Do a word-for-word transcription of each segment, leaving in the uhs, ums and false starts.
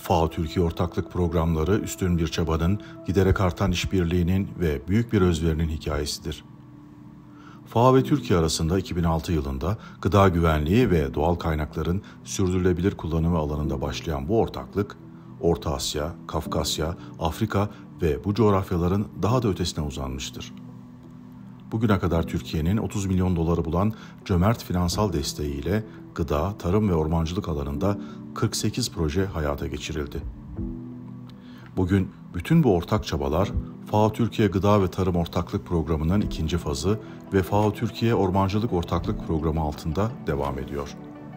FAO Türkiye ortaklık programları üstün bir çabanın, giderek artan işbirliğinin ve büyük bir özverinin hikayesidir. FAO ve Türkiye arasında iki bin altı yılında gıda güvenliği ve doğal kaynakların sürdürülebilir kullanımı alanında başlayan bu ortaklık, Orta Asya, Kafkasya, Afrika ve bu coğrafyaların daha da ötesine uzanmıştır. Bugüne kadar Türkiye'nin otuz milyon doları bulan cömert finansal desteğiyle gıda, tarım ve ormancılık alanında kırk sekiz proje hayata geçirildi. Bugün bütün bu ortak çabalar FAO Türkiye Gıda ve Tarım Ortaklık Programı'nın ikinci fazı ve FAO Türkiye Ormancılık Ortaklık Programı altında devam ediyor.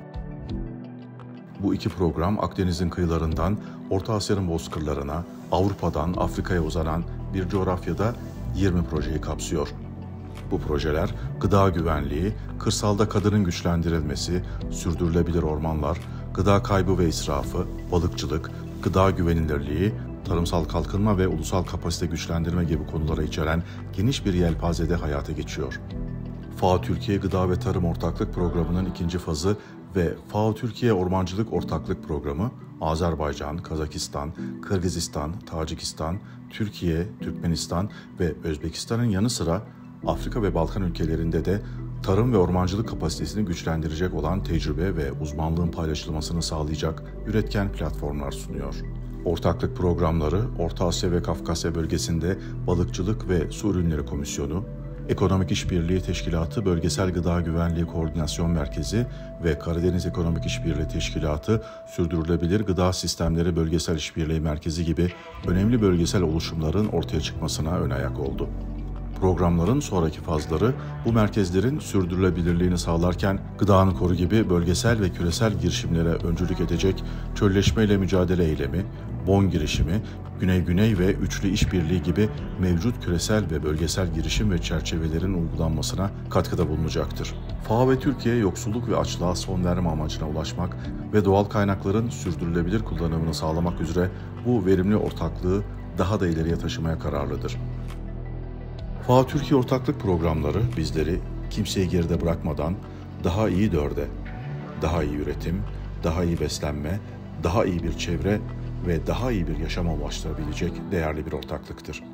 Bu iki program Akdeniz'in kıyılarından Orta Asya'nın bozkırlarına, Avrupa'dan Afrika'ya uzanan bir coğrafyada yirmi projeyi kapsıyor. Bu projeler gıda güvenliği, kırsalda kadının güçlendirilmesi, sürdürülebilir ormanlar, gıda kaybı ve israfı, balıkçılık, gıda güvenilirliği, tarımsal kalkınma ve ulusal kapasite güçlendirme gibi konulara içeren geniş bir yelpazede hayata geçiyor. FAO Türkiye Gıda ve Tarım Ortaklık Programı'nın ikinci fazı ve FAO Türkiye Ormancılık Ortaklık Programı, Azerbaycan, Kazakistan, Kırgızistan, Tacikistan, Türkiye, Türkmenistan ve Özbekistan'ın yanı sıra Afrika ve Balkan ülkelerinde de tarım ve ormancılık kapasitesini güçlendirecek olan tecrübe ve uzmanlığın paylaşılmasını sağlayacak üretken platformlar sunuyor. Ortaklık programları, Orta Asya ve Kafkasya bölgesinde Balıkçılık ve Su Ürünleri Komisyonu, Ekonomik İşbirliği Teşkilatı Bölgesel Gıda Güvenliği Koordinasyon Merkezi ve Karadeniz Ekonomik İşbirliği Teşkilatı Sürdürülebilir Gıda Sistemleri Bölgesel İşbirliği Merkezi gibi önemli bölgesel oluşumların ortaya çıkmasına ön ayak oldu. Programların sonraki fazları bu merkezlerin sürdürülebilirliğini sağlarken gıdanı koru gibi bölgesel ve küresel girişimlere öncülük edecek çölleşmeyle mücadele eylemi, Bonn girişimi, Güney-Güney ve Üçlü İşbirliği gibi mevcut küresel ve bölgesel girişim ve çerçevelerin uygulanmasına katkıda bulunacaktır. FAO ve Türkiye yoksulluk ve açlığa son verme amacına ulaşmak ve doğal kaynakların sürdürülebilir kullanımını sağlamak üzere bu verimli ortaklığı daha da ileriye taşımaya kararlıdır. FAO Türkiye ortaklık programları bizleri kimseyi geride bırakmadan daha iyi dörde, daha iyi üretim, daha iyi beslenme, daha iyi bir çevre ve daha iyi bir yaşama ulaştırabilecek değerli bir ortaklıktır.